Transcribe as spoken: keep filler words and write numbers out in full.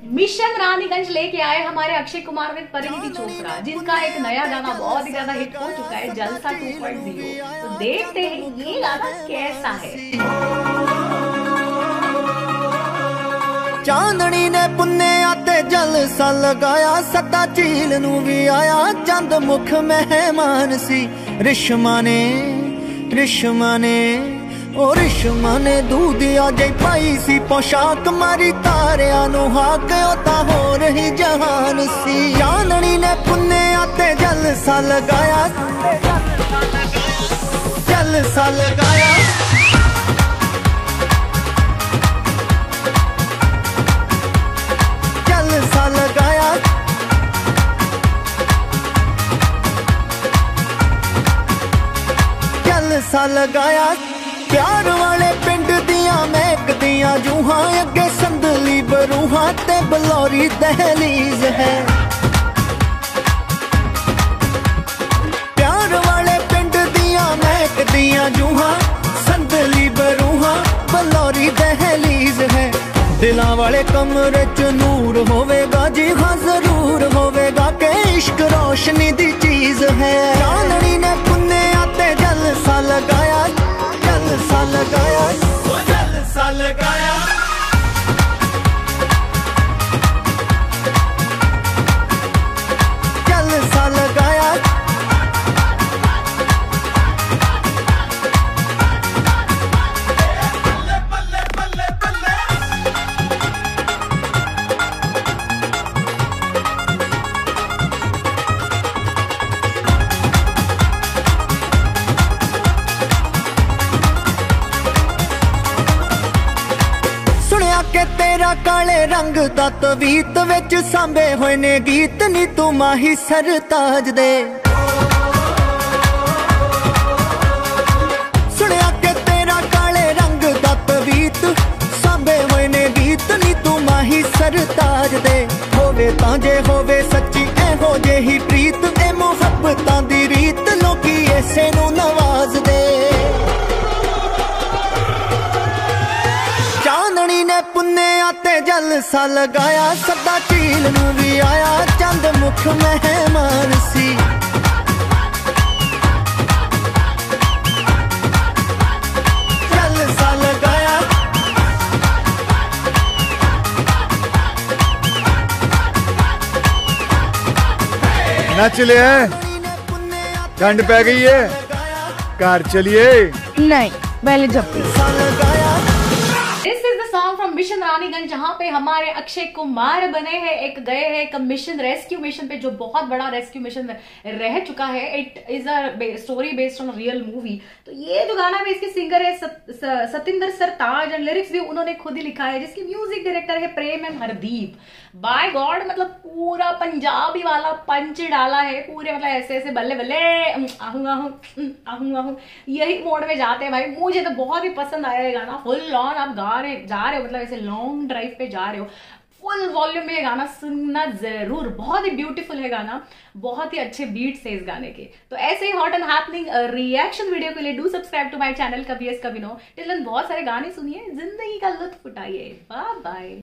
Mission Raniganj लेके आए हमारे अक्षय कुमार विद परिणीति चोपड़ा, जिनका एक नया गाना बहुत ही ज्यादा हिट हो चुका है, जलसा टू पॉइंट ज़ीरो। तो देखते हैं ये गाना कैसा है। चांदनी ने पुन्ने आते जलसा लगाया, सदा झील नू भी आया, चंद मुख मेहमान सी। रिश्मा ने रिश्मा ने ओ रिश्मा ने दूधिया जई पाई सी पोशाक, मारी तारिया नु हाक ओता हो रही जहान सी। चांदनी ने पुन्ने आते जलसा लगाया, जलसा लगाया, जलसा लगाया, जलसा लगाया। प्यार वाले पिंड दिया महकदियां जूहां, अगे संदली बरूहां ते बलौरी दहलीज है। प्यार वाले पिंड दिया महकदियां जूहां, संदली बरूहां बलौरी दहलीज है। दिलां वाले कमरे च नूर होवेगा जी हाँ जरूर होवेगा, के इश्क रोशनी दी चीज है। चांदनी ने पुन्ने आते जलसा लगाया, जलसा लगाया, जलसा लगाया, जलसा लगाया। के तेरा काले रंग दा तवीत विच सांबे होए ने गीत, नी तू माही सरताज दे। सुनिया के तेरा काले रंग दा तवीत सांबे होए ने गीत, नी तू माही सरताज दे। होवे तां जे होवे सच्ची एहो जेही प्रीत, ए मुहब्बतां दी रीत लोकी ऐसे नू नवाज दे। चांदनी ने पुन्ने आते जलसा लगाया, सदा झील नू भी आया, चंद मुख मेहमान सी। जलसा लगाया, नच लिया, ठंड पै गई है, घर चलिए। नहीं पहले जब this is the song from mission Raniganj, जहाँ पे हमारे अक्षय कुमार बने हैं, एक गए हैं एक मिशन, रेस्क्यू मिशन पे, जो बहुत बड़ा रेस्क्यू मिशन रह चुका है। It is a story based on real movie. तो ये जो गाना है इसके सिंगर है सत, स, सतिंदर सरताज, एंड लिरिक्स भी उन्होंने खुद ही लिखा है, जिसके म्यूजिक डायरेक्टर है Prem and Hardeep. By God, मतलब पूरा पंजाबी वाला पंच डाला है पूरे, मतलब ऐसे ऐसे बल्ले बल्ले आहूं आहूं आहूं आहूं यही मोड में जाते हैं भाई। मुझे तो बहुत ही पसंद आया ये गाना। फुल ऑन आप गा रहे जा रहे हो, मतलब ऐसे लॉन्ग ड्राइव पे जा रहे हो, फुल वॉल्यूम में ये गाना सुनना जरूर। बहुत ही ब्यूटीफुल है गाना, बहुत ही अच्छे बीट्स है इस गाने के। तो ऐसे ही hot and happening reaction video के लिए do subscribe to my channel कभी यस कभी नो। टिल देन बहुत सारे गाने सुनिए, जिंदगी का लुत्फ उठाइए। Bye bye.